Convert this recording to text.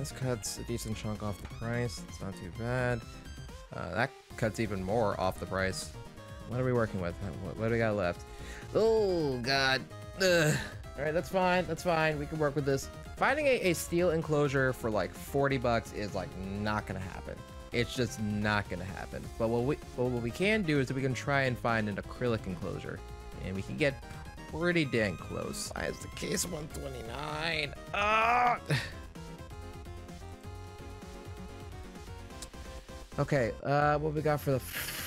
This cuts a decent chunk off the price. It's not too bad. That cuts even more off the price. What are we working with? What do we got left? Oh, God. Ugh. Alright, that's fine. That's fine. We can work with this. Finding a steel enclosure for like 40 bucks is like not gonna happen. It's just not gonna happen. But what we can do is that we can try and find an acrylic enclosure. And we can get pretty dang close. Why is the case 129? Ah! Okay, what we got for the